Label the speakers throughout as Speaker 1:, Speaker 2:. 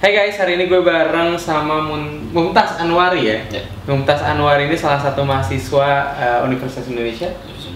Speaker 1: Hai guys, hari ini gue bareng sama Mumtaz Anwari ya. Mumtaz Anwari ini salah satu mahasiswa Universitas Indonesia.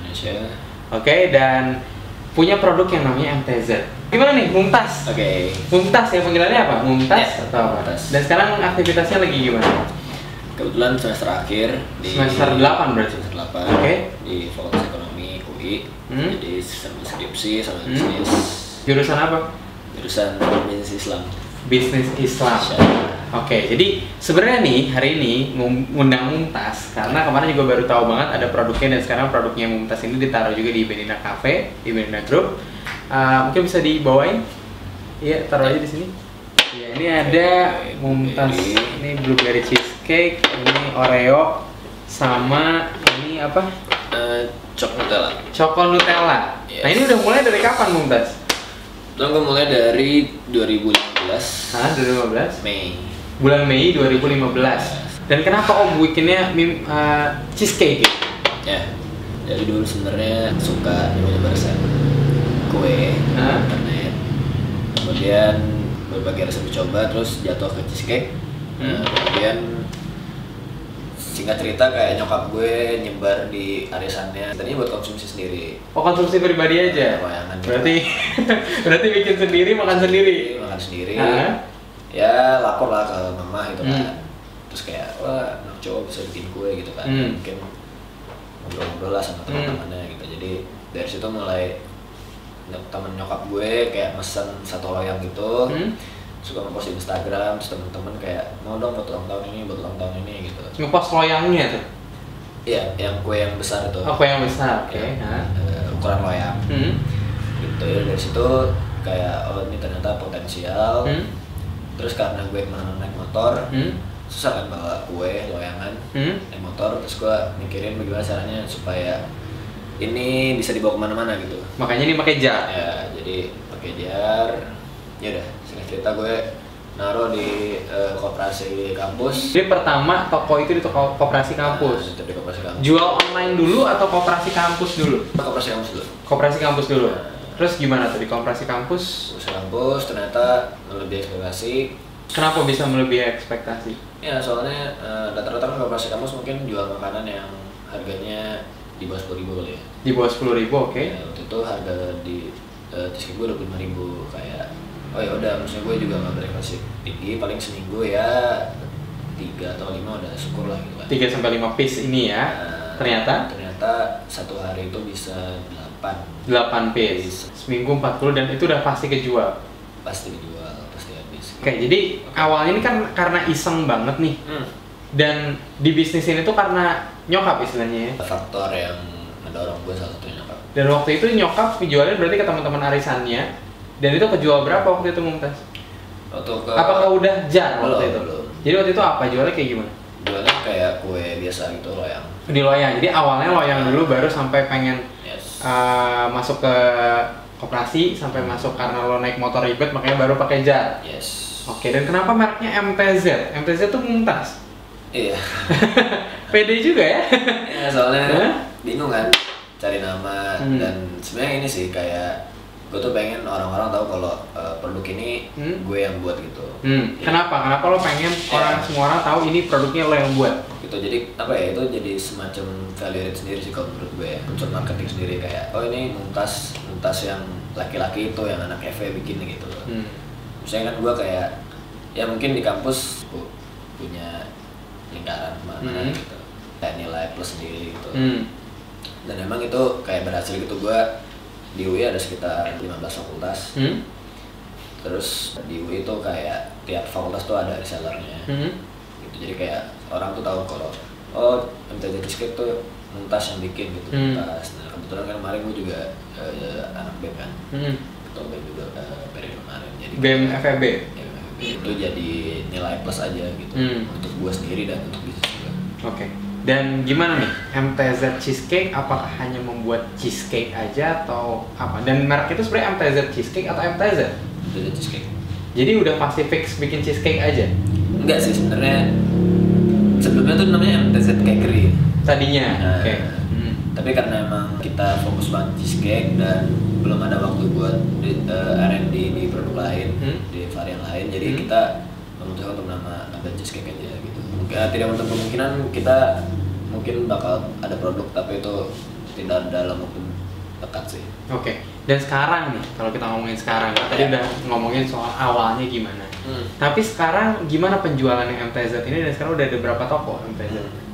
Speaker 1: Oke, dan punya produk yang namanya MTZ. Gimana nih Mumtaz? Mumtaz ya, panggilannya apa? Mumtaz atau apa? Dan sekarang aktivitasnya lagi gimana?
Speaker 2: Kebetulan semester akhir di
Speaker 1: semester 8 berarti?
Speaker 2: Semester 8 di Fakultas Ekonomi UI. Jadi sama skripsi sama bisnis.
Speaker 1: Jurusan apa?
Speaker 2: Jurusan bisnis Islam.
Speaker 1: Bisnis Islam. Oke, jadi sebenarnya nih hari ini ngundang Mumtaz karena kemarin juga baru tahu banget ada produknya, dan sekarang produknya Mumtaz ini ditaruh juga di Benina Cafe, di Benina Group. Mungkin bisa dibawain? Iya, taruh aja di sini. Ya, ini ada Mumtaz. Ini blueberry cheesecake, ini Oreo, sama ini apa?
Speaker 2: Nutella.
Speaker 1: Coklat Nutella.
Speaker 2: Yes.
Speaker 1: Nah, ini udah mulai dari kapan Mumtaz?
Speaker 2: Gue mulai dari 2015.
Speaker 1: 2015?
Speaker 2: Mei.
Speaker 1: Bulan Mei 2015. Dan kenapa Om bikinnya cheesecake gitu?
Speaker 2: Ya, dari dulu sebenarnya suka nyoba resep kue internet. Kemudian berbagai resep dicoba, terus jatuh ke cheesecake. Kemudian singkat cerita kayak nyokap gue nyebar di arisannya, tadinya buat konsumsi sendiri.
Speaker 1: Oh, konsumsi pribadi aja?
Speaker 2: Loyangan
Speaker 1: berarti berarti bikin sendiri, makan sendiri?
Speaker 2: Makan sendiri. Ya lapor lah ke mama gitu kan. Terus kayak, wah anak cowok bisa bikin kue gitu kan. Mungkin ngobrol-ngobrol lah sama teman-temannya gitu. Jadi dari situ mulai temen nyokap gue kayak mesen satu loyang gitu. Suka ngepost di Instagram, terus temen-temen kayak mau dong buat ulang tahun ini, buat ulang tahun ini gitu.
Speaker 1: Ngepost loyangnya tuh?
Speaker 2: Iya, yang kue yang besar itu.
Speaker 1: Oh, kue yang besar, oke.
Speaker 2: Ukuran loyang. Gitu ya, dari situ kayak oh ini ternyata potensial. Terus karena gue naik motor, susah kan bawa kue loyangan naik motor. Terus gue mikirin bagaimana caranya supaya ini bisa dibawa kemana-mana gitu.
Speaker 1: Makanya ini pakai jar?
Speaker 2: Ya, jadi pakai jar. Ya udah, singkat cerita gue naruh di koperasi kampus.
Speaker 1: Jadi pertama toko itu di toko koperasi kampus?
Speaker 2: Itu di koperasi kampus.
Speaker 1: Jual online dulu atau koperasi kampus dulu?
Speaker 2: Koperasi kampus dulu.
Speaker 1: Koperasi kampus dulu? Terus gimana tuh di koperasi kampus?
Speaker 2: Koperasi kampus ternyata melebihi ekspektasi.
Speaker 1: Kenapa bisa melebihi ekspektasi?
Speaker 2: Ya soalnya rata-rata koperasi kampus mungkin jual makanan yang harganya di bawah 10.000 kali ya.
Speaker 1: Di bawah 10.000, oke.
Speaker 2: Ya, waktu itu harga di cheesecake gue 25.000 kayak oh ya udah, maksudnya gue juga nggak berekspektasi tinggi, paling seminggu ya 3 atau 5 udah syukur lah gitu kan.
Speaker 1: 3-5 piece ini ya. Ternyata
Speaker 2: satu hari itu bisa 8
Speaker 1: piece. Seminggu 40, dan itu udah pasti kejual.
Speaker 2: Pasti dijual, pasti habis.
Speaker 1: Oke, jadi awalnya ini kan karena iseng banget nih. Dan di bisnis ini tuh karena nyokap istilahnya ya.
Speaker 2: Faktor yang mendorong gue salah satunya nyokap.
Speaker 1: Dan waktu itu nyokap jualnya berarti ke teman-teman arisannya. Dan itu kejual berapa waktu itu Mumtaz? Apakah udah jar waktu itu?
Speaker 2: Belum.
Speaker 1: Jadi waktu itu apa? Jualnya kayak gimana?
Speaker 2: Jualnya kayak kue biasa gitu, loyang.
Speaker 1: Di loyang. Jadi awalnya loyang dulu, baru sampai pengen masuk ke koperasi, sampai masuk karena lo naik motor ribet makanya baru pakai jar.
Speaker 2: Yes.
Speaker 1: Oke, dan kenapa mereknya MTZ? MTZ tuh Mumtaz.
Speaker 2: Iya.
Speaker 1: Pede juga ya?
Speaker 2: Ya soalnya bingung kan cari nama. Dan sebenarnya ini sih kayak gue tuh pengen orang-orang tahu kalau produk ini gue yang buat gitu.
Speaker 1: Kenapa lo pengen semua orang tahu ini produknya lo yang buat?
Speaker 2: Gitu, jadi apa ya, itu jadi semacam value sendiri sih kalau menurut gue ya. Unsur marketing sendiri kayak oh ini Mumtaz yang laki-laki itu yang anak FE bikin gitu. Misalnya kan gue kayak ya mungkin di kampus punya lingkaran mana gitu, kayak nilai plus sendiri gitu. Dan emang itu kayak berhasil gitu. Gue di UI ada sekitar 15 fakultas. Terus di UI itu kayak tiap fakultas tuh ada resellernya. Gitu, jadi kayak orang tuh tahu kalau oh MTZ Cheesecake tuh Mumtaz yang bikin gitu. Mumtaz. Nah kebetulan kan kemarin gue juga anak BEM kan. Ketua BEM juga periode kemarin. Jadi
Speaker 1: BEM FEB?
Speaker 2: Itu jadi nilai plus aja gitu untuk gue sendiri dan untuk bisnis juga.
Speaker 1: Oke. Dan gimana nih MTZ Cheesecake? Apakah hanya membuat cheesecake aja atau apa? Dan merek itu sebenarnya MTZ Cheesecake atau MTZ?
Speaker 2: MTZ Cheesecake.
Speaker 1: Jadi udah pasti fix bikin cheesecake aja?
Speaker 2: Enggak sih sebenarnya. Sebelumnya tuh namanya MTZ Cakery.
Speaker 1: Tadinya. Oke.
Speaker 2: Tapi karena emang kita fokus banget cheesecake dan belum ada waktu buat R&D di produk lain, di varian lain, jadi kita memutuskan untuk nama cheesecake aja gitu. Tidak untuk kemungkinan kita mungkin bakal ada produk, tapi itu tidak dalam waktu dekat sih.
Speaker 1: Oke. Dan sekarang nih, kalau kita ngomongin sekarang, tadi udah ngomongin soal awalnya gimana. Tapi sekarang gimana penjualan MTZ ini, dan sekarang udah ada berapa toko MTZ?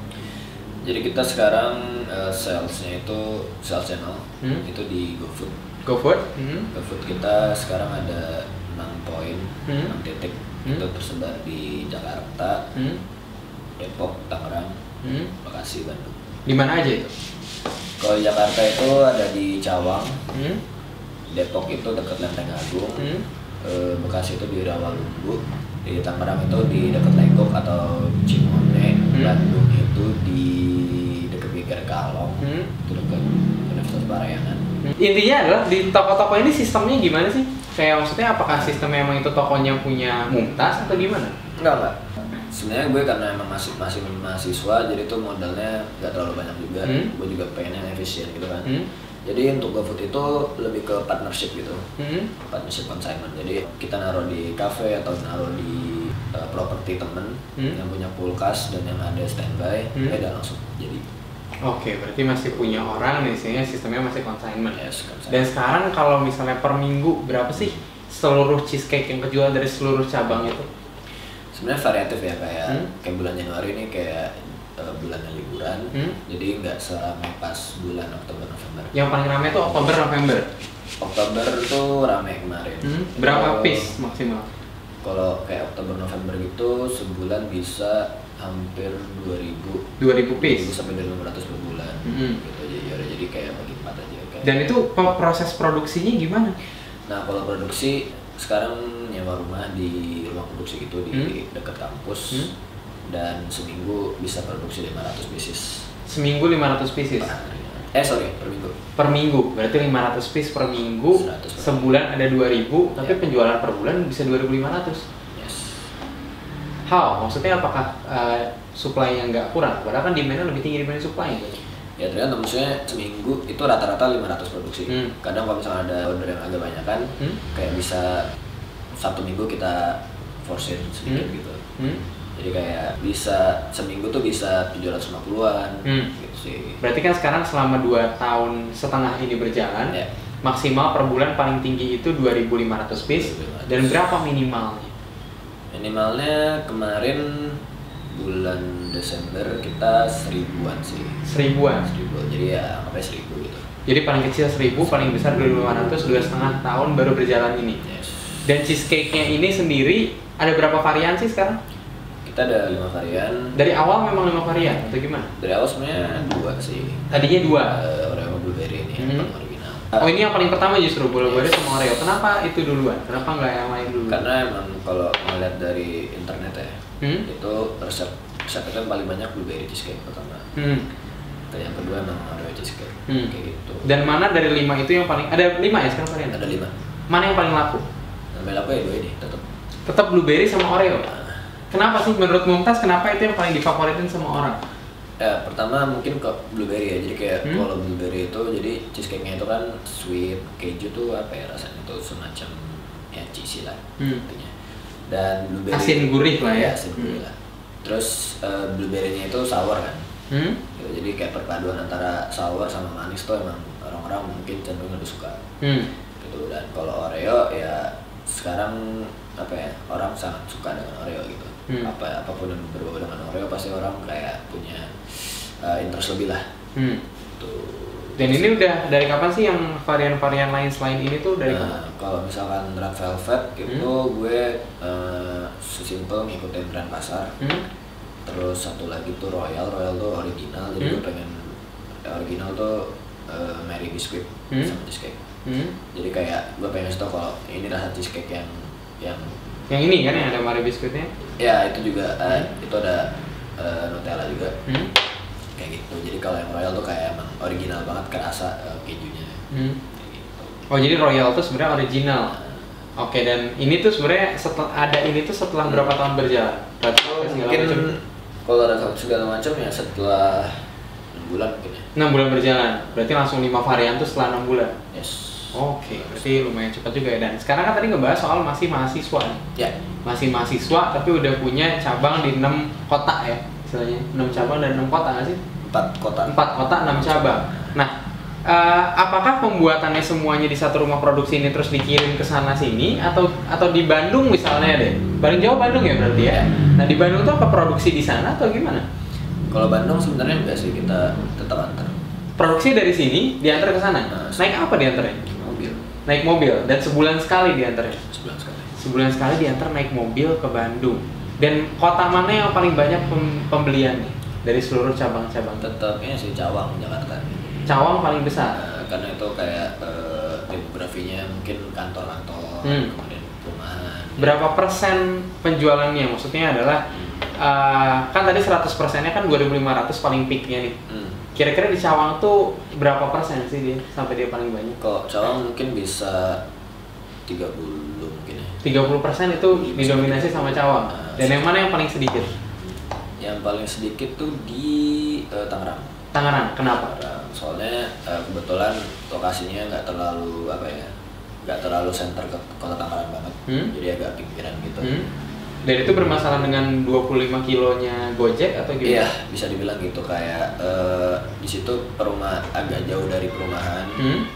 Speaker 2: Jadi kita sekarang salesnya itu sales channel itu di GoFood.
Speaker 1: GoFood?
Speaker 2: GoFood kita sekarang ada 6 poin, 6 titik. Itu tersebar di Jakarta, Depok, Tangerang, Bekasi, Bandung.
Speaker 1: Di mana aja itu?
Speaker 2: Kalau di Jakarta itu ada di Cawang, Depok itu dekat Lenteng Agung, Bekasi itu di Rawalumbu, di Tangerang itu di dekat Legok atau Cimone, Bandung itu di dekat Geger Kalong, itu dekat Universitas Parayangan.
Speaker 1: Intinya adalah di toko-toko ini sistemnya gimana sih? Kayak maksudnya apakah sistemnya emang itu tokonya punya Mumtaz atau gimana?
Speaker 2: Enggak. Sebenarnya gue karena emang masih mahasiswa, jadi tuh modalnya nggak terlalu banyak juga. Gue juga pengen yang efisien gitu kan. Jadi untuk GoFood itu lebih ke partnership gitu, partnership consignment. Jadi kita naruh di cafe atau naruh di properti temen yang punya kulkas dan yang ada standby, udah langsung jadi.
Speaker 1: Oke, berarti masih punya orang nih, sistemnya masih consignment.
Speaker 2: Yes, consignment.
Speaker 1: Dan sekarang kalau misalnya per minggu berapa sih seluruh cheesecake yang kejual dari seluruh cabang itu?
Speaker 2: Sebenarnya variatif ya, kayak bulan Januari ini kayak bulannya liburan, jadi nggak seramai pas bulan Oktober November.
Speaker 1: Yang paling ramai itu Oktober November.
Speaker 2: Oktober tuh ramai kemarin.
Speaker 1: Berapa piece maksimal?
Speaker 2: Kalau kayak Oktober November gitu sebulan bisa hampir 2.000
Speaker 1: piece
Speaker 2: sampai 2.500 per bulan. Gitu jadi kayak bagi 4 aja kayak.
Speaker 1: Dan itu proses produksinya gimana?
Speaker 2: Nah, kalau produksi sekarang nyewa rumah di rumah produksi gitu di dekat kampus. Dan seminggu bisa produksi 500 pieces.
Speaker 1: Seminggu 500 pieces?
Speaker 2: Per minggu.
Speaker 1: Per minggu, berarti 500 piece per minggu, sebulan ada 2.000, tapi penjualan per bulan bisa 2.500.
Speaker 2: Yes.
Speaker 1: How? Maksudnya apakah supply-nya nggak kurang? Padahal kan demand-nya lebih tinggi dibanding supply gitu.
Speaker 2: Ya ternyata maksudnya seminggu itu rata-rata 500 produksi. Kadang kalau misalnya ada order yang agak banyak kan, kayak bisa satu minggu kita force sedikit gitu. Jadi kayak bisa seminggu tuh bisa 750-an gitu sih.
Speaker 1: Berarti kan sekarang selama 2,5 tahun ini berjalan, maksimal per bulan paling tinggi itu 2.500 piece. Dan berapa minimalnya?
Speaker 2: Minimalnya kemarin bulan Desember kita 1.000-an sih.
Speaker 1: 1.000-an?
Speaker 2: 1.000, jadi ya sampai 1.000 gitu.
Speaker 1: Jadi paling kecil 1.000, paling besar 2.500, 2,5 tahun baru berjalan ini.
Speaker 2: Yes.
Speaker 1: Dan cheesecake-nya ini sendiri ada berapa varian sih sekarang?
Speaker 2: Kita ada 5 varian.
Speaker 1: Dari awal memang 5 varian atau gimana?
Speaker 2: Dari awal sebenarnya 2 sih.
Speaker 1: Tadinya 2?
Speaker 2: Oreo blueberry ini yang paling original.
Speaker 1: Oh, ini yang paling pertama justru blueberry sama Oreo. Kenapa itu duluan? Kenapa nggak yang lain dulu?
Speaker 2: Karena emang kalau ngeliat dari internet ya, itu resep itu yang paling banyak blueberry cheesecake pertama. Dan yang kedua emang Oreo cheesecake. Kayak gitu.
Speaker 1: Dan mana dari 5 itu yang paling, ada 5 ya sekarang varian?
Speaker 2: Ada 5.
Speaker 1: Mana yang paling laku?
Speaker 2: Yang paling laku ya 2 ini tetap.
Speaker 1: Tetap blueberry sama Oreo. Kenapa sih menurut Mumtaz, kenapa itu yang paling difavoritin sama orang?
Speaker 2: Ya, pertama mungkin ke blueberry ya. Jadi kayak kalau blueberry itu jadi cheesecake-nya itu kan sweet, keju tuh apa ya rasanya tuh semacam ya cheesy lah intinya. Dan blueberry
Speaker 1: asin gurih lah ya.
Speaker 2: Asin gurih lah. Terus blueberry-nya itu sour kan. Gitu, jadi kayak perpaduan antara sour sama manis tuh emang orang-orang mungkin cenderung lebih suka. Gitu. Dan kalau Oreo ya sekarang apa ya, orang sangat suka dengan Oreo gitu. Apapun yang berbau dengan Oreo pasti orang kayak punya interest lebih lah. Tuh.
Speaker 1: Dan ini udah dari kapan sih yang varian-varian lain selain ini tuh dari kapan?
Speaker 2: Kalau misalkan Red Velvet gitu gue sesimpel ngikutin tren pasar. Terus satu lagi tuh Royal tuh original. Jadi gue pengen original tuh Mary Biscuit sama cheesecake. Jadi kayak gue pengen tau kalau ini rasa cheesecake yang
Speaker 1: ini kan yang ada Mary Biscuitnya?
Speaker 2: Ya itu juga itu ada Nutella juga. Kayak gitu. Jadi kalau yang Royal tuh kayak emang original banget kerasa kejunya. Kayak gitu.
Speaker 1: Oh, jadi Royal tuh sebenarnya original. Oke, dan ini tuh sebenarnya setelah berapa tahun berjalan?
Speaker 2: Mungkin kalau ada segala macam ya setelah 6 bulan mungkin ya.
Speaker 1: 6 bulan berjalan. Berarti langsung 5 varian tuh setelah 6 bulan.
Speaker 2: Yes.
Speaker 1: Oke, berarti lumayan cepat juga ya. Dan sekarang kan tadi ngebahas soal masih mahasiswa.
Speaker 2: Ya.
Speaker 1: Masih mahasiswa tapi udah punya cabang di 6 kota ya, istilahnya. 6 cabang dan 6 kota nggak sih?
Speaker 2: 4 kota.
Speaker 1: 4 kota, 6 cabang. Nah, apakah pembuatannya semuanya di satu rumah produksi ini terus dikirim ke sana sini atau di Bandung misalnya deh? Paling jauh Bandung ya berarti ya. Nah, di Bandung tuh apa produksi di sana atau gimana?
Speaker 2: Kalau Bandung sebenarnya enggak sih, kita tetap antar.
Speaker 1: Produksi dari sini diantar ke sana. Naik apa diantarnya?
Speaker 2: Mobil.
Speaker 1: Naik mobil dan sebulan sekali diantarnya.
Speaker 2: Sebulan sekali.
Speaker 1: Sebulan sekali diantar naik mobil ke Bandung. Dan kota mana yang paling banyak pembeliannya dari seluruh cabang-cabang?
Speaker 2: Tetapnya sih Cawang, Jakarta.
Speaker 1: Cawang paling besar.
Speaker 2: Karena itu kayak demografinya mungkin kantor-kantor, kemudian perumahan.
Speaker 1: Berapa persen penjualannya? Maksudnya adalah kan tadi 100%-nya kan 2.500 paling peaknya nih. Kira-kira di Cawang tuh berapa persen sih dia sampai dia paling banyak?
Speaker 2: Kok Cawang mungkin bisa 30 mungkin ya.
Speaker 1: 30% itu didominasi sama Cawang. Dan yang mana yang paling sedikit?
Speaker 2: Yang paling sedikit tuh di Tangerang.
Speaker 1: Tangerang, kenapa?
Speaker 2: Soalnya kebetulan lokasinya nggak terlalu nggak terlalu center ke kota Tangerang banget. Jadi agak pinggiran gitu.
Speaker 1: Dan itu bermasalah dengan 25 kilonya Gojek atau gimana?
Speaker 2: Iya, bisa dibilang gitu, kayak di situ agak jauh dari perumahan.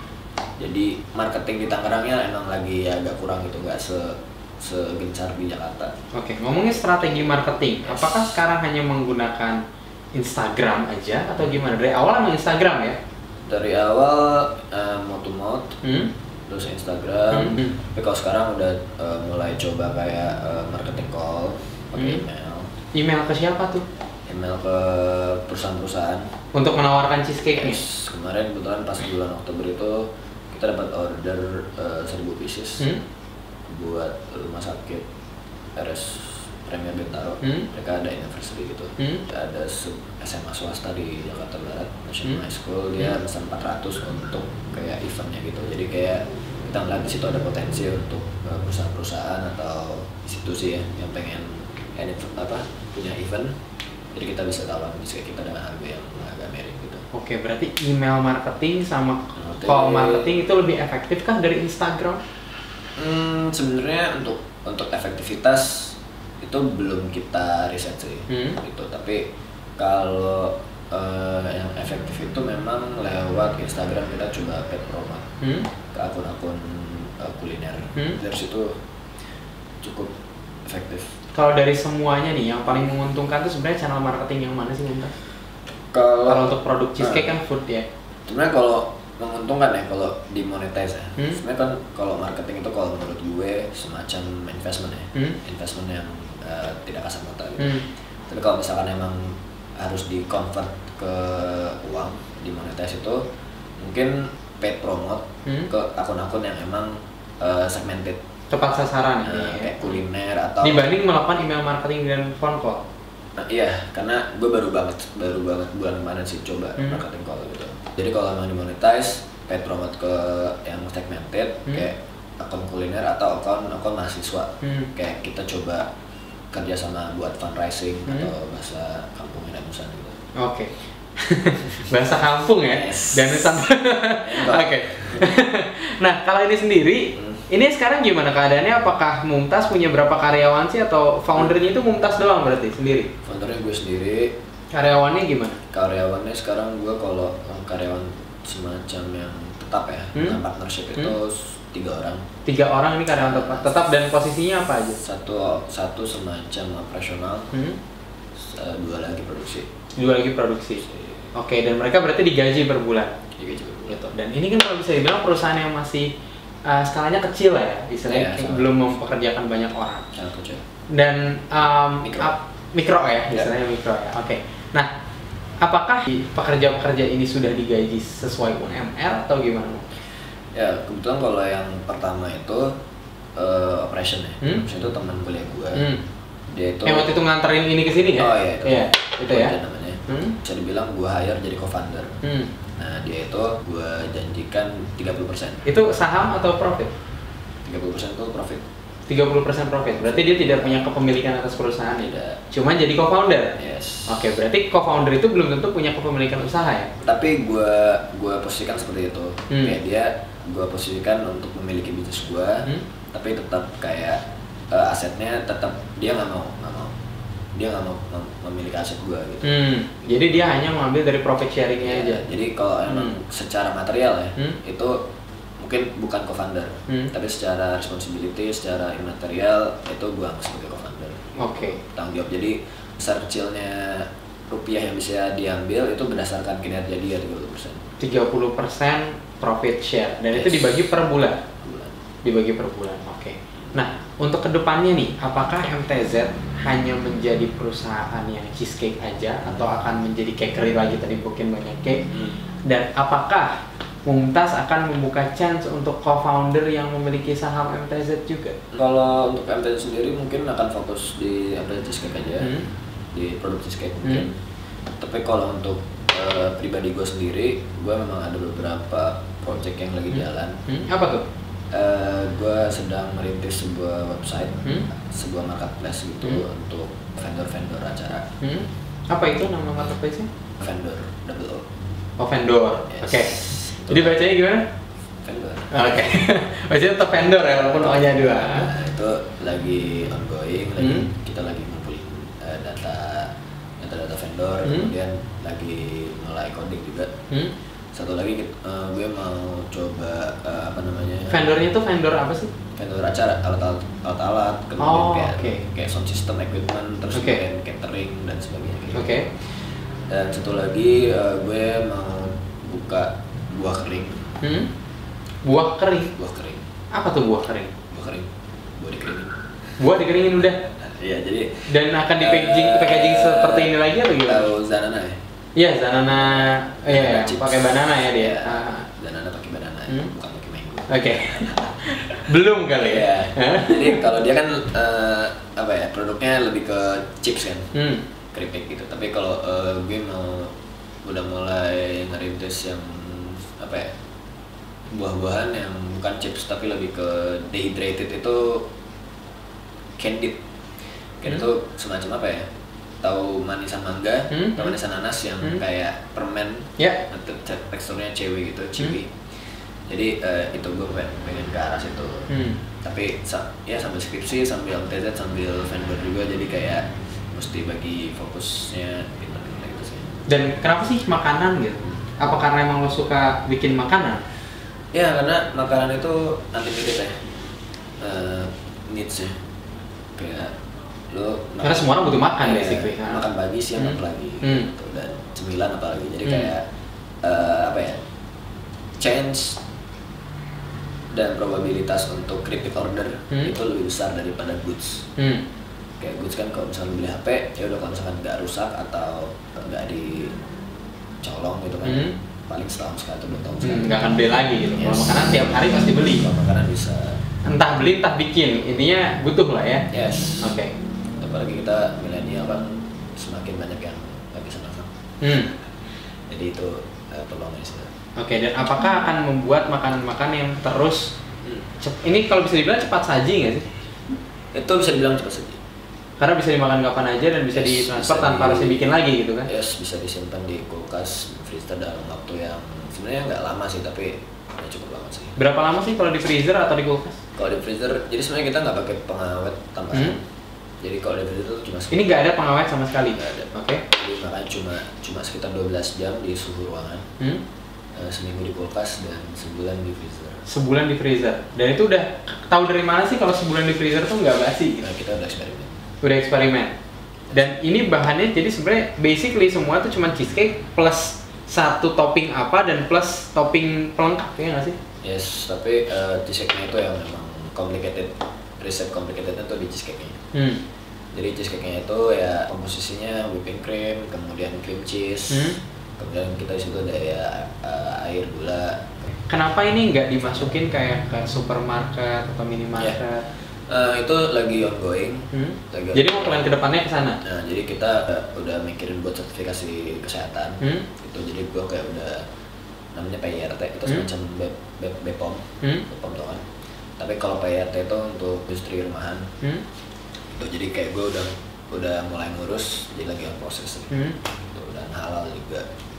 Speaker 2: Jadi marketing di Tangerangnya emang lagi agak kurang gitu, nggak segencar di Jakarta.
Speaker 1: Oke, ngomongin strategi marketing, apakah sekarang hanya menggunakan Instagram aja atau gimana? Dari awal emang Instagram ya?
Speaker 2: Dari awal mouth to mouth. Terus Instagram, tapi kalau sekarang udah mulai coba kayak marketing call, pakai email.
Speaker 1: Email ke siapa tuh?
Speaker 2: Email ke perusahaan-perusahaan.
Speaker 1: Untuk menawarkan cheesecake-nya?
Speaker 2: Yes. Kemarin kebetulan pas bulan Oktober itu kita dapat order 1000 pieces buat rumah sakit RS Premier Bintaro. Mereka ada anniversary gitu. Ada SMA swasta di Jakarta Barat, National High School, dia pesan 400 untuk kayak eventnya gitu. Jadi kayak kita ngeliat di situ ada potensi untuk perusahaan-perusahaan atau institusi ya yang pengen punya event. Jadi kita bisa tawarin cheesecake kita dengan harga yang agak miring gitu.
Speaker 1: Oke, berarti email marketing sama call marketing itu lebih efektif kah dari Instagram?
Speaker 2: Sebenarnya untuk efektivitas itu belum kita riset sih, gitu. Tapi kalau yang efektif itu memang lewat Instagram, kita coba paid promote ke akun-akun kuliner. Dari situ cukup efektif.
Speaker 1: Kalau dari semuanya nih, yang paling menguntungkan tuh sebenarnya channel marketing yang mana sih, Muntas?
Speaker 2: Kalau
Speaker 1: untuk produk cheesecake kan food ya.
Speaker 2: Sebenarnya kalau menguntungkan ya kalau dimonetize ya. Sebenarnya kan kalau marketing itu kalau menurut gue semacam investment ya. Investment yang tidak kasat mata gitu. Tapi kalau misalkan emang harus di-convert ke uang, dimonetize itu mungkin paid promote ke akun-akun yang emang segmented,
Speaker 1: tepat sasaran
Speaker 2: kayak kuliner atau
Speaker 1: dibanding melakukan email marketing dan phone call.
Speaker 2: Nah, iya, karena gue baru banget bulan kemarin sih coba marketing call gitu. Jadi kalau emang dimonetize, paid promote ke yang segmented kayak akun kuliner atau akun mahasiswa, kayak kita coba kerja sama buat fundraising atau bahasa kampungnya danusan gitu.
Speaker 1: Oke. Bahasa kampung ya, danusan. Oke. Nah, kalau ini sendiri, ini sekarang gimana keadaannya? Apakah Mumtaz punya berapa karyawan sih atau foundernya itu Mumtaz doang berarti sendiri?
Speaker 2: Foundernya gue sendiri.
Speaker 1: Karyawannya gimana?
Speaker 2: Karyawannya sekarang gue kalau karyawan semacam yang tetap ya, dengan partnership itu 3 orang.
Speaker 1: 3 orang ini karyawan tetap dan posisinya apa aja?
Speaker 2: Satu semacam operasional, 2 lagi produksi.
Speaker 1: 2 lagi produksi. Oke, dan mereka berarti digaji per bulan.
Speaker 2: Digaji per bulan.
Speaker 1: Gitu. Dan ini kan kalau bisa dibilang perusahaan yang masih skalanya kecil lah ya, istilahnya belum mempekerjakan banyak orang.
Speaker 2: Sangat kecil.
Speaker 1: Dan mikro ya,
Speaker 2: Yeah.
Speaker 1: istilahnya mikro ya. Oke. Nah, apakah pekerja-pekerja ini sudah digaji sesuai UMR atau gimana?
Speaker 2: Ya, kebetulan kalau yang pertama itu operation ya. Operation itu teman kuliah gue. Dia itu
Speaker 1: yang waktu itu nganterin ini ke sini ya?
Speaker 2: Oh iya,
Speaker 1: Iya, itu ya.
Speaker 2: Namanya. Bisa dibilang gue hire jadi co-founder. Nah, dia itu gue janjikan 30%.
Speaker 1: Itu saham atau profit?
Speaker 2: 30% itu profit.
Speaker 1: 30% profit. Berarti dia tidak punya kepemilikan atas perusahaan.
Speaker 2: Tidak.
Speaker 1: Cuma jadi co-founder.
Speaker 2: Yes.
Speaker 1: Oke, berarti co-founder itu belum tentu punya kepemilikan usaha ya?
Speaker 2: Tapi gue posisikan seperti itu. Kayak dia gue posisikan untuk memiliki bisnis gue, tapi tetap kayak asetnya tetap dia nggak mau memiliki aset gue gitu.
Speaker 1: Jadi dia hanya mengambil dari profit sharingnya aja.
Speaker 2: Jadi kalau emang secara material ya, itu mungkin bukan co-founder, tapi secara responsibility, secara immaterial itu gue sebagai co-founder. Tanggung jawab. Jadi besar kecilnya rupiah yang bisa diambil itu berdasarkan kinerja dia 30%.
Speaker 1: 30% profit share dan itu dibagi per bulan. Dibagi per bulan. Nah, untuk kedepannya nih, apakah MTZ hanya menjadi perusahaan yang cheesecake aja atau akan menjadi cakery lagi, tadi mungkin banyak cake? Dan apakah Mumtaz akan membuka chance untuk co-founder yang memiliki saham MTZ juga?
Speaker 2: Kalau untuk MTZ sendiri mungkin akan fokus di MTZ cheesecake aja, di produk cheesecake mungkin. Tapi kalau untuk pribadi gue sendiri, gue memang ada beberapa project yang lagi jalan.
Speaker 1: Apa tuh?
Speaker 2: Gue sedang merintis sebuah website, sebuah marketplace gitu untuk vendor-vendor acara.
Speaker 1: Apa itu nama marketplace-nya?
Speaker 2: Vendor, double O.
Speaker 1: Oh, vendor.
Speaker 2: Yes.
Speaker 1: Jadi bacanya gimana?
Speaker 2: Vendor.
Speaker 1: Bacanya tetap vendor ya, walaupun O-nya 2.
Speaker 2: Nah, itu lagi ongoing, kita lagi ngumpulin data vendor, kemudian lagi mulai coding juga. Satu lagi gue mau coba
Speaker 1: vendornya tuh vendor apa sih?
Speaker 2: Vendor acara, alat-alat, kemudian kayak sound system, equipment, terus kemudian catering dan sebagainya. Dan satu lagi gue mau buka buah kering.
Speaker 1: Buah kering?
Speaker 2: Buah kering.
Speaker 1: Apa tuh buah kering?
Speaker 2: Buah kering. Buah dikeringin.
Speaker 1: Buah dikeringin udah?
Speaker 2: Iya, jadi.
Speaker 1: Dan akan di packaging seperti ini lagi atau gimana?
Speaker 2: Tahu Zanana ya?
Speaker 1: Iya, Zanana. Iya, pakai banana ya dia.
Speaker 2: Zanana pakai banana, bukan pakai mango.
Speaker 1: Belum kali ya.
Speaker 2: Jadi kalau dia kan produknya lebih ke chips kan, keripik gitu. Tapi kalau gue udah mulai ngerintis yang buah-buahan yang bukan chips tapi lebih ke dehydrated, itu candied. Candied itu semacam tahu manisan mangga, tahu manisan nanas yang kayak permen, teksturnya chewy gitu, chewy. Jadi itu gue pengen ke arah situ. Tapi ya sambil skripsi, sambil MTZ, sambil vendor juga, jadi kayak mesti bagi fokusnya gitu sih.
Speaker 1: Dan kenapa sih makanan gitu? Apa karena emang lo suka bikin makanan?
Speaker 2: Ya, karena makanan itu unlimited ya, needs ya. Kayak lo
Speaker 1: karena semua orang butuh makan basically.
Speaker 2: Makan pagi, siang apalagi, gitu, dan cemilan apalagi. Jadi kayak chance dan probabilitas untuk repeat order itu lebih besar daripada goods. Kayak goods kan kalau misalnya beli HP, ya udah kalau misalkan nggak rusak atau nggak dicolong gitu kan, paling setahun sekali atau 2 tahun sekali.
Speaker 1: Nggak akan beli lagi gitu. Kalau makanan tiap hari pasti beli.
Speaker 2: Kalau makanan bisa.
Speaker 1: Entah beli, entah bikin. Intinya butuh lah ya.
Speaker 2: Yes. Apalagi kita milenial kan semakin banyak yang lagi senang. Jadi itu peluangnya sih.
Speaker 1: Dan apakah akan membuat makanan-makanan yang terus ini kalau bisa dibilang cepat saji nggak sih?
Speaker 2: Itu bisa dibilang cepat saji.
Speaker 1: Karena bisa dimakan kapan aja dan bisa ditransfer tanpa harus dibikin lagi gitu kan?
Speaker 2: Yes, bisa disimpan di kulkas, freezer dalam waktu yang sebenarnya nggak lama sih, tapi ya cukup lama sih.
Speaker 1: Berapa lama sih kalau di freezer atau di kulkas?
Speaker 2: Kalau di freezer, jadi sebenarnya kita nggak pakai pengawet tambahan. Jadi kalau di freezer itu cuma
Speaker 1: ini nggak ada pengawet sama sekali?
Speaker 2: Nggak ada. Jadi makanya cuma sekitar 12 jam di suhu ruangan. Seminggu di kulkas dan sebulan di freezer.
Speaker 1: Sebulan di freezer. Dan itu udah tahu dari mana sih kalau sebulan di freezer tuh nggak basi?
Speaker 2: Nah, kita udah eksperimen. Dan ini bahannya jadi sebenarnya basically semua tuh cuma cheesecake plus satu topping apa dan plus topping pelengkap, ya nggak sih? Yes, tapi cheesecake-nya itu yang memang complicated. Resep complicatednya tuh di cheesecake-nya. Jadi cheesecake-nya itu ya komposisinya whipping cream, kemudian cream cheese, kemudian kita disitu ada ya air, gula.
Speaker 1: Kenapa ini nggak dimasukin kayak ke supermarket atau minimarket?
Speaker 2: Itu lagi ongoing.
Speaker 1: Jadi mau plan kedepannya ke sana?
Speaker 2: Nah, jadi kita udah mikirin buat sertifikasi kesehatan. Itu jadi gua kayak udah namanya PIRT, itu semacam BPOM, BPOM tau kan. Tapi kalau PIRT itu untuk industri rumahan. Itu jadi kayak gua udah mulai ngurus, jadi lagi on proses gitu. Dan halal juga.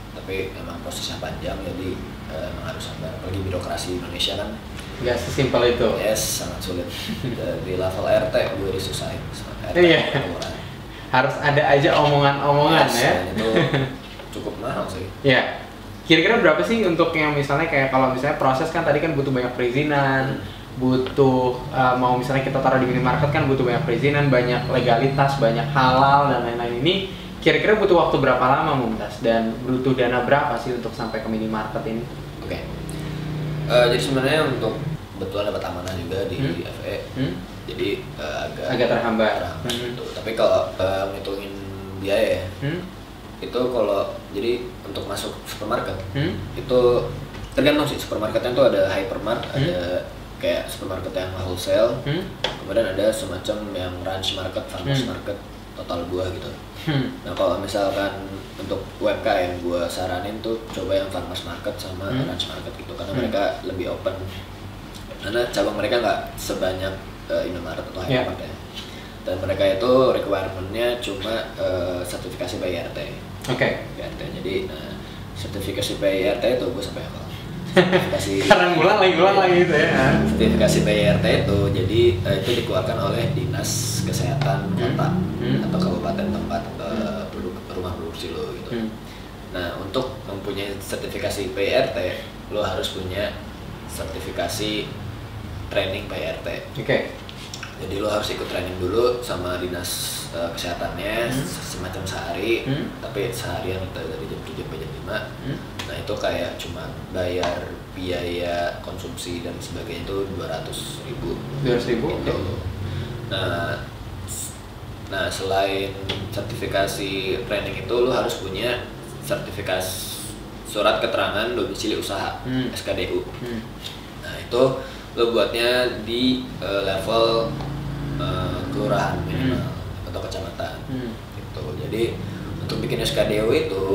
Speaker 2: tapi emang prosesnya panjang, jadi emang harus sabar. Apalagi birokrasi Indonesia kan
Speaker 1: Nggak sesimpel itu.
Speaker 2: yes, sangat sulit. Di level RT gue disusahin. RT
Speaker 1: Iya.
Speaker 2: kelurahan.
Speaker 1: Harus ada aja omongan-omongan
Speaker 2: Yes,
Speaker 1: ya.
Speaker 2: dan itu cukup mahal sih.
Speaker 1: Ya. Kira-kira berapa sih untuk yang misalnya kayak kalau misalnya proses kan tadi kan butuh banyak perizinan, butuh mau misalnya kita taruh di minimarket kan butuh banyak perizinan, banyak legalitas, banyak halal dan lain-lain. Ini kira-kira butuh waktu berapa lama Mumtaz dan butuh dana berapa sih untuk sampai ke minimarket ini?
Speaker 2: Oke. Jadi sebenarnya untuk kebetulan dapat amanah juga di FE, jadi
Speaker 1: Agak terhambat.
Speaker 2: gitu. Tapi kalau ngitungin biaya ya, itu kalau jadi untuk masuk supermarket itu tergantung sih. Supermarketnya tuh ada hypermart, ada kayak supermarket yang wholesale, kemudian ada semacam yang ranch market, farmers market, total buah gitu. Nah kalau misalkan untuk UMKM gue saranin tuh coba yang farmers market sama ranch market gitu, karena mereka lebih open, karena cabang mereka nggak sebanyak Indomaret atau Hypermart ya. Dan mereka itu requirement-nya cuma sertifikasi BIRT.
Speaker 1: Oke.
Speaker 2: BIRT. Jadi sertifikasi BIRT itu gue sampai hafal. Sertifikasi
Speaker 1: Karena ngulang lagi gitu ya.
Speaker 2: sertifikasi BIRT itu jadi itu dikeluarkan oleh Dinas Kesehatan Kota atau Kabupaten tempat rumah produksi lo gitu. Nah untuk mempunyai sertifikasi BIRT lo harus punya sertifikasi training BIRT.
Speaker 1: Oke.
Speaker 2: Jadi lo harus ikut training dulu sama dinas kesehatannya semacam sehari, tapi seharian itu dari jam 7 sampai jam 5. Nah itu kayak cuma bayar biaya konsumsi dan sebagainya itu 200.000.
Speaker 1: 200.000.
Speaker 2: Gitu. Nah selain sertifikasi training itu lo harus punya sertifikasi surat keterangan domisili usaha SKDU. Nah itu lo buatnya di level kelurahan minimal atau kecamatan gitu. Jadi untuk bikin SKDU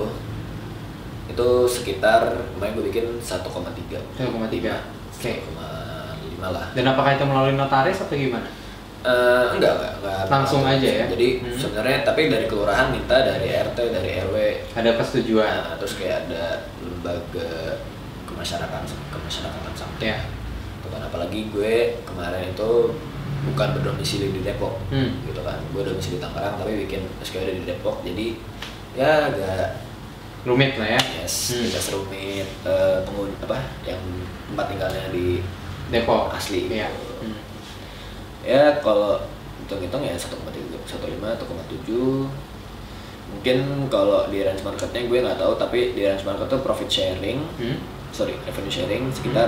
Speaker 2: itu sekitar kemarin gue bikin 1,3.
Speaker 1: 1,3. Oke.
Speaker 2: 1,5 lah.
Speaker 1: Dan apakah itu melalui notaris atau gimana?
Speaker 2: Enggak.
Speaker 1: Langsung aja ya?
Speaker 2: Jadi sebenarnya tapi dari kelurahan minta, dari RT, dari RW.
Speaker 1: Ada persetujuan.
Speaker 2: Nah, terus kayak ada lembaga kemasyarakatan sampai.
Speaker 1: Ya.
Speaker 2: Bukan, apalagi gue kemarin itu bukan berdomisili di Depok, gitu kan. Gue domisili di Tangerang tapi bikin SKD di Depok. Jadi ya agak
Speaker 1: Rumit lah ya.
Speaker 2: yes, tidak serumit penghuni yang tempat tinggalnya di
Speaker 1: Depok
Speaker 2: asli.
Speaker 1: Iya.
Speaker 2: Ya kalau hitung-hitung ya 1,3, 1,5, 1,7. Mungkin kalau di range marketnya gue nggak tahu, tapi di range market tuh profit sharing, revenue sharing sekitar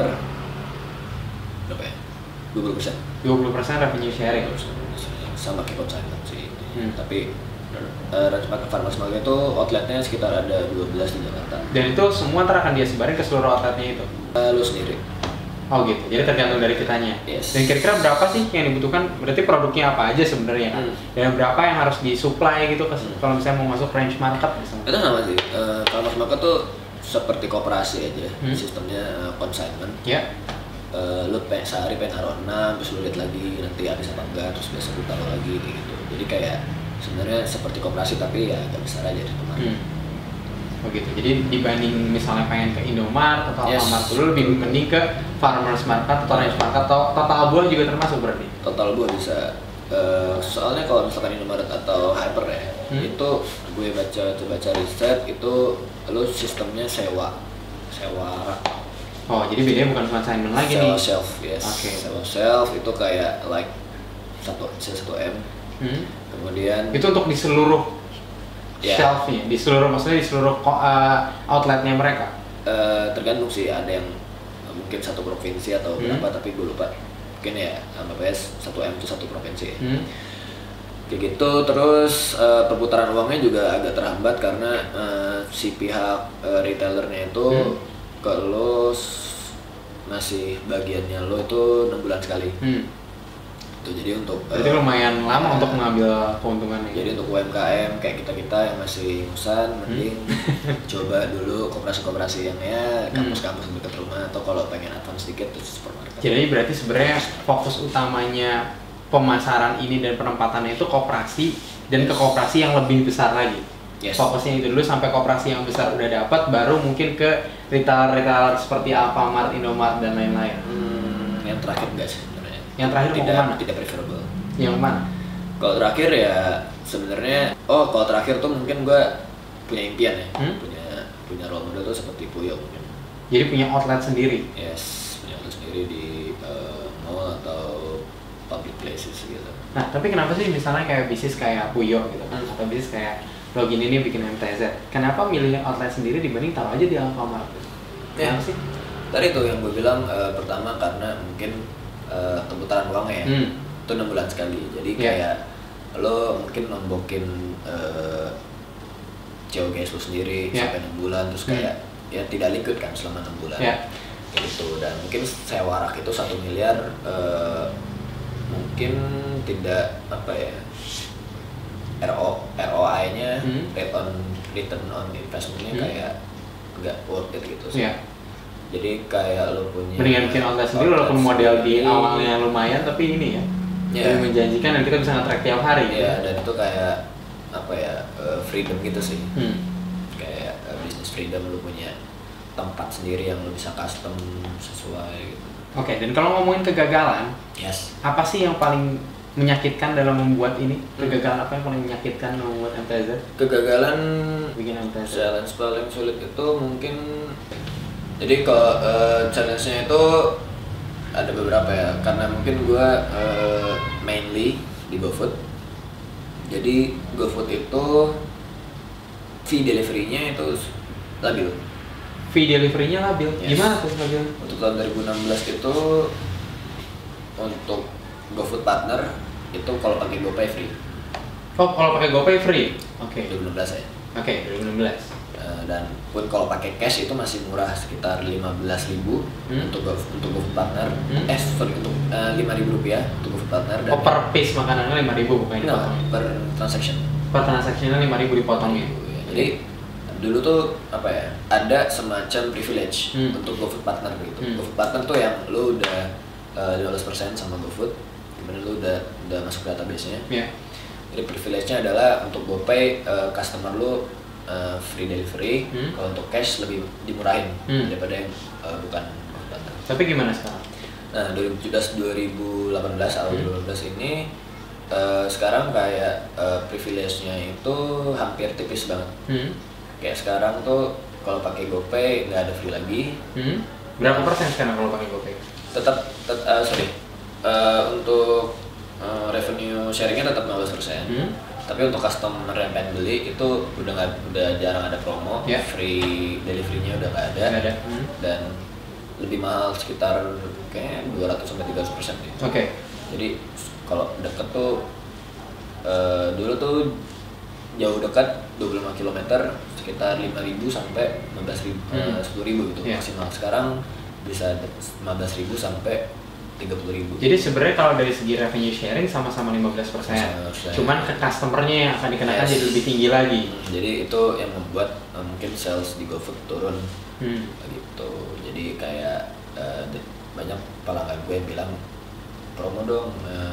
Speaker 2: berapa ya? 20%.
Speaker 1: 20% revenue sharing.
Speaker 2: Sama kayak consignment sih. Tapi range market farmers market itu outletnya sekitar ada 12 di Jakarta.
Speaker 1: Dan itu semua ntar akan dia sebarin ke seluruh outletnya itu?
Speaker 2: Lu sendiri.
Speaker 1: Oh gitu, jadi tergantung dari kitanya.
Speaker 2: Yes.
Speaker 1: Dan kira-kira berapa sih yang dibutuhkan? Berarti produknya apa aja sebenarnya kan? Dan berapa yang harus disuplai gitu kalau misalnya mau masuk range market misalnya?
Speaker 2: Itu sama sih. Farmers market tuh seperti koperasi aja, sistemnya consignment.
Speaker 1: Ya.
Speaker 2: Lu sehari pengen taruh 6, terus lu lihat lagi nanti habis apa enggak, terus besok lu taruh lagi gitu. Jadi kayak sebenarnya seperti koperasi tapi ya agak besar aja di tempat.
Speaker 1: Oh gitu. Jadi dibanding misalnya pengen ke Indomaret atau Alfamart dulu lebih mending ke farmers market atau range market atau total buah juga termasuk berarti?
Speaker 2: Total buah bisa. Soalnya kalau misalkan Indomaret atau Hyper ya, itu gue baca riset itu lu sistemnya sewa rak.
Speaker 1: Oh, jadi bedanya bukan consignment lagi nih.
Speaker 2: Sewa shelf, yes.
Speaker 1: Okay.
Speaker 2: Sewa shelf itu kayak like 1 M. Kemudian
Speaker 1: itu untuk di seluruh shelf-nya, di seluruh maksudnya di seluruh outletnya mereka.
Speaker 2: Tergantung sih, ada yang mungkin satu provinsi atau berapa, tapi gue lupa. Mungkin ya anggapnya 1 M itu satu provinsi. Kayak gitu. Terus perputaran uangnya juga agak terhambat karena si pihak retailernya itu kalau masih bagiannya lo itu 6 bulan sekali. Itu jadi untuk
Speaker 1: berarti lumayan lama untuk mengambil keuntungannya.
Speaker 2: Jadi untuk UMKM kayak kita yang masih ngusan, mending coba dulu koperasi-koperasi yang ya kampus-kampus dekat rumah, atau kalau pengen advance sedikit terus supermarket.
Speaker 1: Jadi berarti sebenarnya fokus utamanya pemasaran ini dan penempatannya itu koperasi dan ke koperasi yang lebih besar lagi.
Speaker 2: Yes.
Speaker 1: Fokusnya itu dulu sampai koperasi yang besar udah dapat, baru mungkin ke retailer seperti Alfamart, Indomart dan lain-lain.
Speaker 2: Yang terakhir enggak sih sebenarnya.
Speaker 1: Yang terakhir mau kemana?
Speaker 2: Tidak preferable.
Speaker 1: Yang mana?
Speaker 2: Kalau terakhir ya sebenarnya, kalau terakhir tuh mungkin gue punya impian ya, punya role model tuh seperti Puyo mungkin.
Speaker 1: Jadi punya outlet sendiri?
Speaker 2: Yes, punya outlet sendiri di mall atau public places gitu.
Speaker 1: Nah, tapi kenapa sih misalnya kayak bisnis kayak Puyo gitu kan, atau bisnis kayak Login ini bikin MTZ, kenapa milih outlet sendiri dibanding taruh aja di Alfamart? Kenapa sih?
Speaker 2: Tadi tuh yang gue bilang, pertama karena mungkin keputaran uangnya ya, itu 6 bulan sekali. Jadi kayak lo mungkin nombokin COGS lo sendiri sampai 6 bulan, terus kayak ya tidak liquid kan selama 6 bulan. Kayak gitu. Dan mungkin sewa rak itu 1 miliar, mungkin tidak apa ya, ROI-nya, return on investment-nya kayak nggak worth it gitu sih. Jadi kayak lo punya
Speaker 1: mendingan bikin outlet sendiri walaupun model di awalnya lumayan, tapi ini ya lebih menjanjikan dan kita bisa nge-track tiap hari.
Speaker 2: Dan itu kayak apa ya, freedom gitu sih. Kayak business freedom, lo punya tempat sendiri yang lo bisa custom sesuai gitu.
Speaker 1: Oke, dan kalau ngomongin kegagalan, apa sih yang paling menyakitkan dalam membuat ini? Kegagalan apa yang paling menyakitkan dalam membuat MTZ?
Speaker 2: Kegagalan
Speaker 1: bikin MTZ.
Speaker 2: Challenge paling sulit itu mungkin, jadi kalau challenge-nya itu ada beberapa ya, karena mungkin gue mainly di GoFood. Jadi GoFood itu fee delivery-nya itu labil.
Speaker 1: Fee delivery-nya labil? Gimana tuh labil?
Speaker 2: Untuk tahun 2016 itu untuk GoFood partner itu kalau pakai GoPay free.
Speaker 1: Oh, kalau pakai GoPay free? Oke.
Speaker 2: 2016 ya.
Speaker 1: Oke, 2016.
Speaker 2: Dan pun kalau pakai cash itu masih murah, sekitar 15.000 untuk GoFood partner. Untuk 5.000 rupiah untuk GoFood partner. Dan
Speaker 1: per piece makanannya 5.000 bukan dipotong?
Speaker 2: Per transaction. Per
Speaker 1: transactionnya 5.000 dipotong ya.
Speaker 2: Jadi dulu tuh apa ya, ada semacam privilege untuk GoFood partner gitu. GoFood partner tuh yang lo udah 15% sama GoFood, kemudian lu udah masuk database-nya. Jadi privilege-nya adalah untuk GoPay, customer lu free delivery, kalau untuk cash lebih dimurahin daripada yang bukan GoFood partner.
Speaker 1: Tapi gimana sekarang?
Speaker 2: Nah, 2017-2018 awal 2018 ini sekarang kayak privilege-nya itu hampir tipis banget. Kayak sekarang tuh kalau pakai GoPay nggak ada free lagi.
Speaker 1: Berapa persen sekarang kalau pakai GoPay?
Speaker 2: Tetap untuk revenue sharingnya tetap 15%. Tapi untuk customer yang pengen beli itu udah jarang ada promo, free delivery-nya udah nggak ada. Dan lebih mahal sekitar kayak 200-300% gitu. Jadi kalau deket tuh dulu tuh jauh dekat 25 km sekitar 5.000 sampai 15.000, 10.000 gitu maksimal. Sekarang bisa 15.000 sampai 30.000.
Speaker 1: Jadi sebenarnya kalau dari segi revenue sharing sama-sama 15%. Cuman ke customernya yang akan dikenakan jadi lebih tinggi lagi.
Speaker 2: Jadi itu yang membuat mungkin sales di GoFood turun gitu. Jadi kayak banyak pelanggan gue yang bilang promo dong,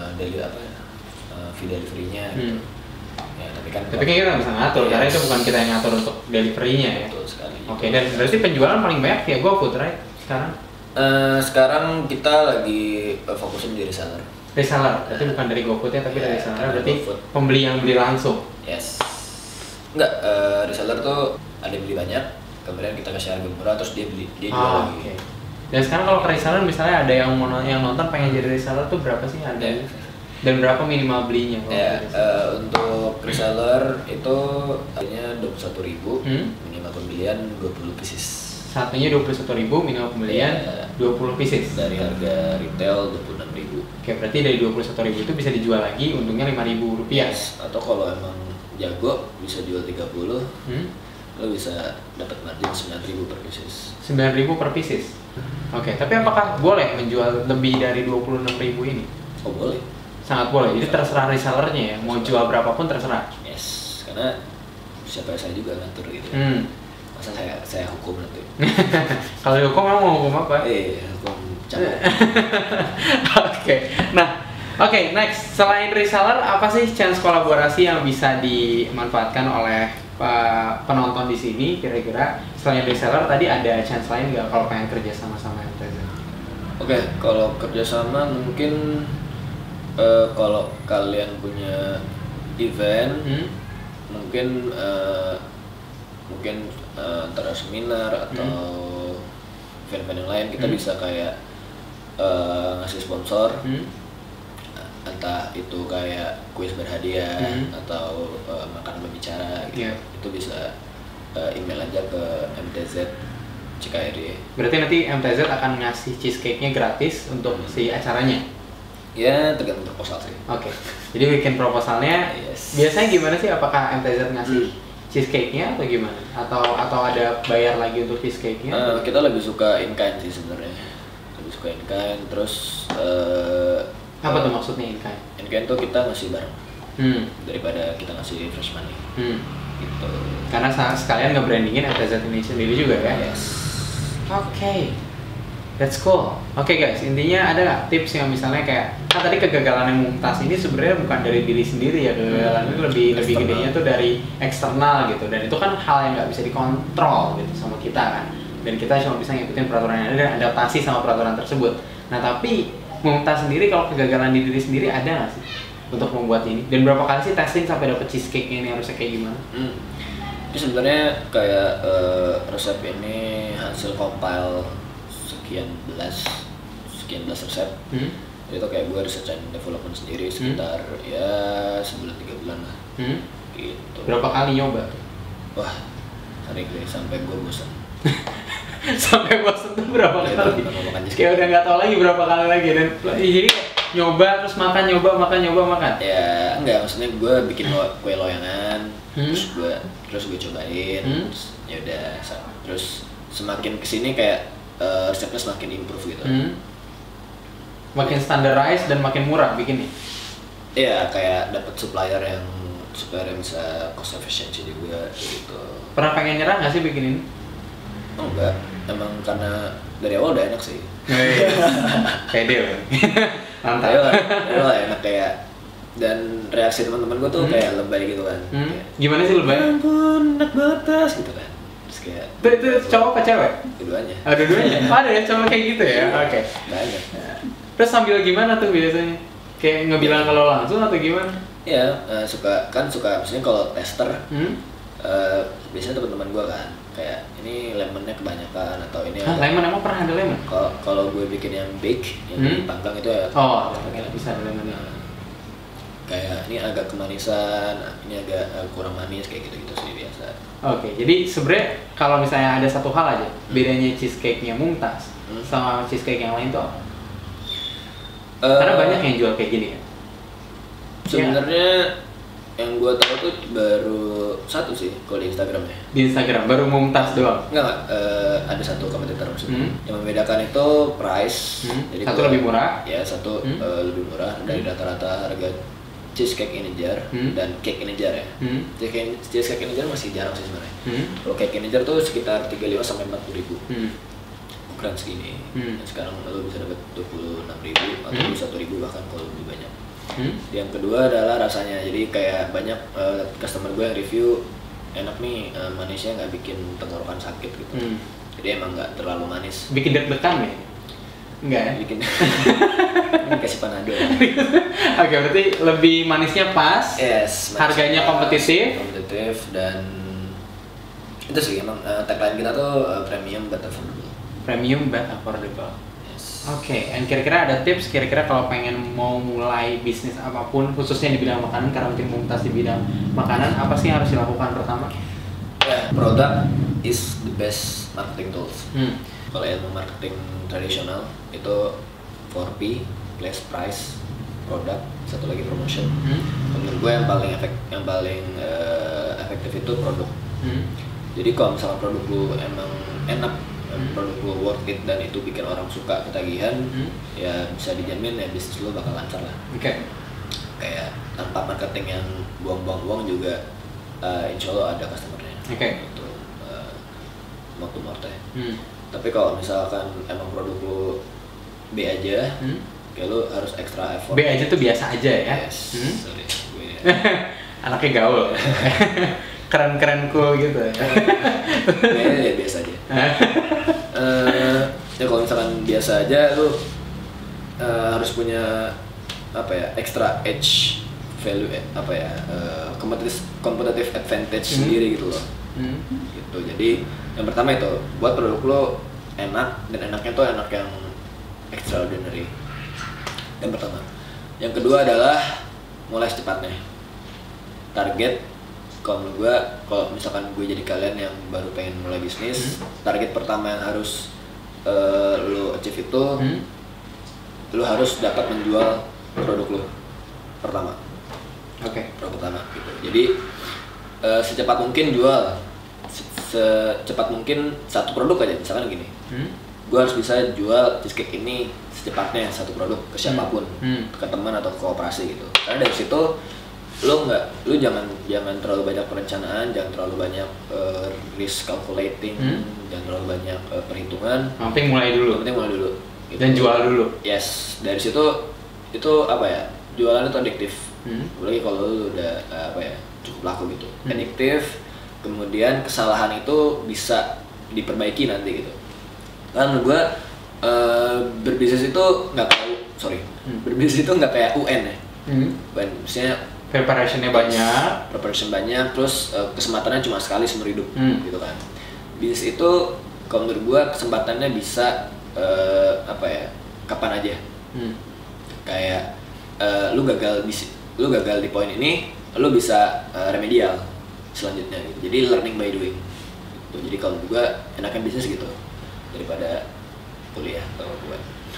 Speaker 2: fee delivery-nya gitu. Ya, tapi kan
Speaker 1: kita nggak bisa ngatur, karena itu bukan kita yang ngatur untuk delivery-nya ya.
Speaker 2: Betul sekali.
Speaker 1: Dan berarti penjualan paling banyak via GoFood, right?
Speaker 2: Sekarang kita lagi fokusin di reseller.
Speaker 1: Berarti bukan dari GoFood ya, tapi dari reseller. Berarti pembeli yang beli langsung.
Speaker 2: Yes. Enggak, reseller tuh ada yang beli banyak, kemudian kita kasih harga murah, terus dia jual lagi.
Speaker 1: Dan sekarang kalau ke reseller misalnya ada yang nonton pengen jadi reseller tuh berapa sih harganya? Dan berapa minimal belinya?
Speaker 2: Untuk reseller itu harganya 21.000, minimal pembelian 20 pieces.
Speaker 1: Satunya 21.000, minimal pembelian 20 pieces.
Speaker 2: Dari harga retail 26.000.
Speaker 1: Berarti dari 21.000 itu bisa dijual lagi, untungnya 5.000 rupiah.
Speaker 2: Atau kalau emang jago bisa jual 30, lo bisa dapat margin 9.000 per pieces.
Speaker 1: 9.000 per pieces. Tapi apakah boleh menjual lebih dari 26.000 ini?
Speaker 2: Oh, boleh.
Speaker 1: Sangat boleh. Jadi terserah resellernya ya, mau jual berapapun terserah.
Speaker 2: Yes, karena siapa saya juga ngatur gitu. Masa saya hukum nanti.
Speaker 1: Kalau hukum kamu mau hukum apa?
Speaker 2: Hukum cabang.
Speaker 1: Next. Selain reseller, apa sih chance kolaborasi yang bisa dimanfaatkan oleh penonton di sini kira-kira selain reseller tadi ada chance lain nggak kalau pengen kerja sama MTZ?
Speaker 2: Oke, kalau kerjasama mungkin kalau kalian punya event, mungkin antara seminar atau event-event yang lain kita bisa kayak ngasih sponsor, entah itu kayak kuis berhadiah atau makan berbicara gitu. Itu bisa email aja ke MTZ CKRI.
Speaker 1: Berarti nanti MTZ akan ngasih cheesecake-nya gratis untuk si acaranya?
Speaker 2: Ya, tergantung proposal sih.
Speaker 1: Oke. Jadi bikin proposalnya. Biasanya gimana sih? Apakah MTZ ngasih cheesecake-nya atau gimana? Atau ada bayar lagi untuk cheesecake-nya?
Speaker 2: Kita lebih suka in kind sih sebenarnya. Lebih suka in kind. Terus
Speaker 1: apa tuh maksudnya in kind?
Speaker 2: In kind tuh kita ngasih bareng daripada kita ngasih fresh money. Gitu.
Speaker 1: Karena sekalian nge-brandingin MTZ ini sendiri juga ya?
Speaker 2: Yes.
Speaker 1: Oke. That's cool. Oke guys, intinya ada nggak tips yang misalnya kayak tadi kegagalan yang Mumtaz ini sebenarnya bukan dari diri sendiri ya, kegagalan itu lebih gedenya tuh dari eksternal gitu, dan itu kan hal yang nggak bisa dikontrol gitu sama kita kan, dan kita cuma bisa ngikutin peraturan yang ada dan adaptasi sama peraturan tersebut. Nah tapi Mumtaz sendiri kalau kegagalan di diri sendiri ada nggak sih untuk membuat ini, dan berapa kali sih testing sampai dapet cheesecake ini harusnya kayak gimana?
Speaker 2: Ini sebenarnya kayak resep ini hasil compile sekian belas resep. Itu kayak gue research and development sendiri sekitar ya sebulan 3 bulan lah. Gitu.
Speaker 1: Berapa kali nyoba?
Speaker 2: Wah, sering deh sampai gue bosan.
Speaker 1: Sampai bosan tuh berapa kali? Kayak udah nggak tahu lagi berapa kali lagi, dan jadi nyoba terus makan.
Speaker 2: Ya enggak, maksudnya gue bikin kue loyangan, terus gue cobain, terus ya udah, terus semakin kesini kayak resepnya semakin improve gitu.
Speaker 1: Makin standardized dan makin murah bikinnya.
Speaker 2: Iya, kayak dapat supplier yang bisa cost efficiency juga gitu.
Speaker 1: Pernah pengen nyerah nggak sih bikin ini?
Speaker 2: Oh enggak, emang karena dari awal udah enak sih.
Speaker 1: Pede loh. Mantap.
Speaker 2: Dari awal enak kayak, dan reaksi teman-teman gue tuh kayak lebay gitu kan.
Speaker 1: Gimana sih lebay?
Speaker 2: Ya ampun, enak banget gitu kan. Terus kayak
Speaker 1: itu cowok apa cewek?
Speaker 2: Keduanya.
Speaker 1: Dua-duanya? Ada ya cowok kayak gitu ya? Oke.
Speaker 2: Banyak.
Speaker 1: Terus sambil gimana tuh biasanya? Kayak ngebilang kalau langsung atau gimana?
Speaker 2: Iya, suka maksudnya kalau tester, biasanya teman-teman gue kan kayak ini lemonnya kebanyakan atau ini
Speaker 1: lemon, emang pernah ada lemon?
Speaker 2: Kalau gue bikin yang bake, yang dipanggang itu ya
Speaker 1: bisa ada lemonnya.
Speaker 2: Kayak ini agak kemanisan, ini agak kurang manis, kayak gitu-gitu sih biasa.
Speaker 1: Oke, jadi sebenarnya kalau misalnya ada satu hal aja bedanya cheesecake-nya Mumtaz sama cheesecake yang lain tuh apa? Karena banyak yang jual kayak gini ya.
Speaker 2: Sebenarnya yang gue tahu tuh baru satu sih kalau di Instagram ya.
Speaker 1: Di Instagram baru Mumtaz doang.
Speaker 2: Enggak, ada satu kompetitor maksudnya. Yang membedakan itu price. Jadi
Speaker 1: satu lebih murah.
Speaker 2: Ya, satu lebih murah dari rata-rata harga cheesecake in a jar dan cake in a jar ya. Cheesecake in a jar masih jarang sih sebenarnya. Kalau cake in a jar tuh sekitar 35 sampai 40 ribu. Ukuran segini. Sekarang lo bisa dapat 26 ribu atau 21 ribu bahkan kalau lebih banyak. Yang kedua adalah rasanya. Jadi kayak banyak customer gue yang review enak nih, manisnya nggak bikin tenggorokan sakit gitu. Jadi emang nggak terlalu manis.
Speaker 1: Bikin deg-degan ya? Enggak ya?
Speaker 2: Bikin kasih panado.
Speaker 1: Oke, berarti lebih manisnya pas.
Speaker 2: Yes.
Speaker 1: Harganya kompetitif
Speaker 2: dan itu sih emang tagline kita tuh premium but affordable.
Speaker 1: Premium but affordable.
Speaker 2: Yes.
Speaker 1: Oke, and kira-kira ada tips kira-kira kalau pengen mau mulai bisnis apapun khususnya di bidang makanan, karena mungkin Mumtaz di bidang makanan, apa sih yang harus dilakukan pertama?
Speaker 2: Ya, product is the best marketing tools. Kalau ilmu marketing tradisional itu 4P, place, price, product, satu lagi promotion. Menurut gue yang paling efektif itu produk. Jadi kalau misalnya produk lu emang enak, produk lu worth it dan itu bikin orang suka, ketagihan, ya bisa dijamin ya bisnis lu bakal lancar lah. Kayak tanpa marketing yang buang-buang uang juga, insya Allah ada customernya. Itu waktu morte. Tapi kalau misalkan emang produk lu B aja, kayak lu harus extra effort.
Speaker 1: B aja tuh biasa aja ya?
Speaker 2: Yes. Sorry,
Speaker 1: anaknya gaul. keren-keren cool gitu.
Speaker 2: Ya biasa aja. Ya kalau misalkan biasa aja lu harus punya apa ya, extra edge value competitive advantage sendiri gitu loh. Gitu. Jadi yang pertama itu buat produk lo enak, dan enaknya tuh enak yang extraordinary. Yang pertama. Yang kedua adalah mulai secepatnya. Target, kalau menurut gue, kalau misalkan gue jadi kalian yang baru pengen mulai bisnis, target pertama yang harus lo achieve itu, lo harus dapat menjual produk lo pertama. Produk pertama gitu. Jadi secepat mungkin jual, secepat mungkin satu produk aja. Misalkan gini, gue harus bisa jual cheesecake ini secepatnya satu produk ke siapapun, ke teman atau ke kooperasi gitu. Karena dari situ lu jangan terlalu banyak perencanaan, jangan terlalu banyak risk calculating, jangan terlalu banyak perhitungan.
Speaker 1: Yang penting mulai dulu.
Speaker 2: Gitu.
Speaker 1: Dan jual dulu.
Speaker 2: Yes, dari situ itu apa ya? Jualan itu adiktif. Apalagi kalau lu udah cukup laku gitu. Adiktif. Kemudian kesalahan itu bisa diperbaiki nanti gitu. Kan gue berbisnis itu nggak kayak UN ya. Misalnya
Speaker 1: preparation
Speaker 2: banyak, terus kesempatannya cuma sekali seumur hidup gitu kan. Bisnis itu kalau menurut gue kesempatannya bisa kapan aja. Kayak lu gagal di poin ini, lu bisa remedial selanjutnya gitu. Jadi learning by doing gitu. Jadi kalau menurut gue enakan bisnis gitu daripada kuliah atau gue.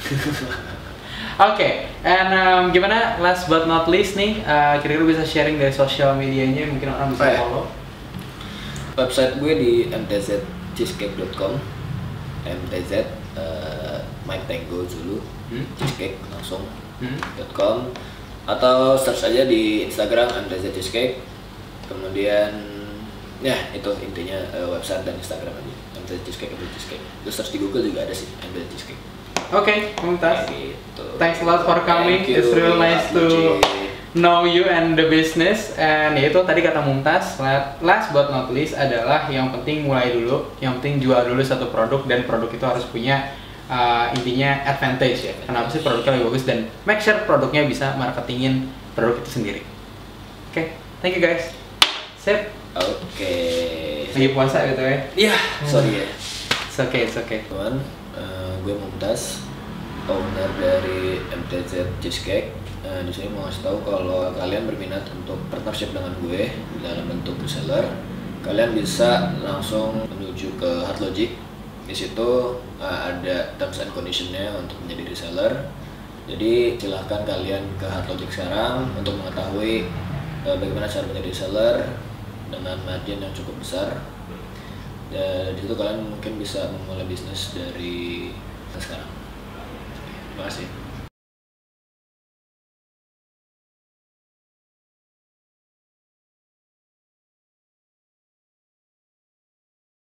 Speaker 1: And gimana last but not least nih, kira-kira bisa sharing dari sosial medianya, mungkin orang bisa follow.
Speaker 2: Website gue di mtzcheesecake.com, mtz Mike Tango Zulu cheesecake langsung .com, atau search aja di Instagram mtzcheesecake. Kemudian ya itu intinya, website dan Instagram aja mtzcheesecake. Terus search di Google juga ada sih mtzcheesecake.
Speaker 1: Mumtaz.
Speaker 2: Gitu.
Speaker 1: Thanks a lot for coming. It's real nice to know you and the business. And itu tadi kata Mumtaz, last but not least adalah yang penting mulai dulu, yang penting jual dulu satu produk, dan produk itu harus punya intinya advantage ya. Kenapa sih produknya lebih bagus, dan make sure produknya bisa marketingin produk itu sendiri. Thank you guys. Sip. Lagi puasa gitu ya?
Speaker 2: Iya, sorry ya.
Speaker 1: It's okay.
Speaker 2: Teman, gue Mumtaz, owner dari MTZ Cheesecake. Di sini mau ngasih tahu kalau kalian berminat untuk partnership dengan gue dalam bentuk reseller, kalian bisa langsung menuju ke Heartlogic. Di situ ada terms and condition-nya untuk menjadi reseller. Jadi silahkan kalian ke Heartlogic sekarang untuk mengetahui bagaimana cara menjadi reseller dengan margin yang cukup besar. Dan di situ kalian mungkin bisa memulai bisnis dari sekarang. Terima kasih.